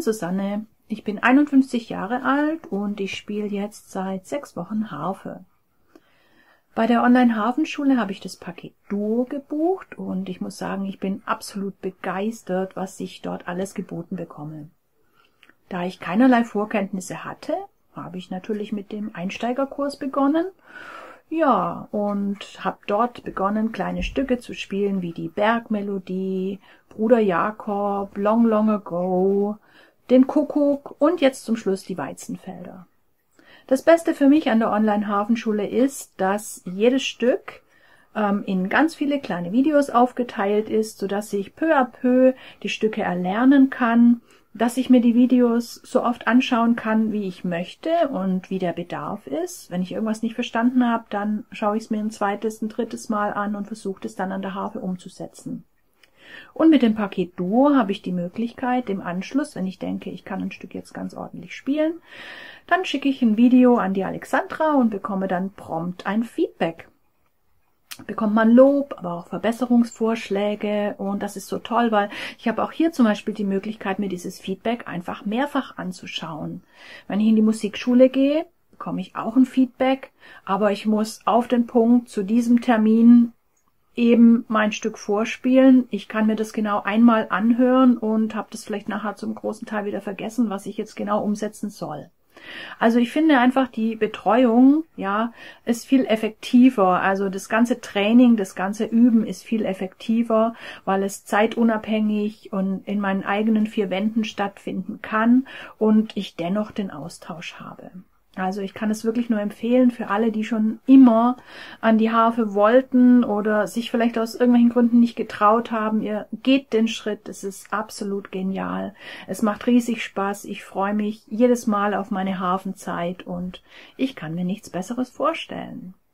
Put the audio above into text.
Susanne, ich bin 51 Jahre alt und ich spiele jetzt seit 6 Wochen Harfe. Bei der Online-Harfenschule habe ich das Paket Duo gebucht und ich muss sagen, ich bin absolut begeistert, was ich dort alles geboten bekomme. Da ich keinerlei Vorkenntnisse hatte, habe ich natürlich mit dem Einsteigerkurs begonnen. Ja, und habe dort begonnen, kleine Stücke zu spielen, wie die Bergmelodie, Bruder Jakob, Long Long Ago, den Kuckuck und jetzt zum Schluss die Weizenfelder. Das Beste für mich an der Online-Harfenschule ist, dass jedes Stück in ganz viele kleine Videos aufgeteilt ist, sodass ich peu à peu die Stücke erlernen kann, dass ich mir die Videos so oft anschauen kann, wie ich möchte und wie der Bedarf ist. Wenn ich irgendwas nicht verstanden habe, dann schaue ich es mir ein zweites, ein drittes Mal an und versuche es dann an der Harfe umzusetzen. Und mit dem Paket Duo habe ich die Möglichkeit, im Anschluss, wenn ich denke, ich kann ein Stück jetzt ganz ordentlich spielen, dann schicke ich ein Video an die Alexandra und bekomme dann prompt ein Feedback. Bekommt man Lob, aber auch Verbesserungsvorschläge und das ist so toll, weil ich habe auch hier zum Beispiel die Möglichkeit, mir dieses Feedback einfach mehrfach anzuschauen. Wenn ich in die Musikschule gehe, bekomme ich auch ein Feedback, aber ich muss auf den Punkt zu diesem Termin eben mein Stück vorspielen. Ich kann mir das genau einmal anhören und habe das vielleicht nachher zum großen Teil wieder vergessen, was ich jetzt genau umsetzen soll. Also ich finde einfach, die Betreuung, ja, ist viel effektiver. Also das ganze Training, das ganze Üben ist viel effektiver, weil es zeitunabhängig und in meinen eigenen 4 Wänden stattfinden kann und ich dennoch den Austausch habe. Also ich kann es wirklich nur empfehlen für alle, die schon immer an die Harfe wollten oder sich vielleicht aus irgendwelchen Gründen nicht getraut haben. Ihr geht den Schritt, es ist absolut genial. Es macht riesig Spaß, ich freue mich jedes Mal auf meine Harfenzeit und ich kann mir nichts Besseres vorstellen.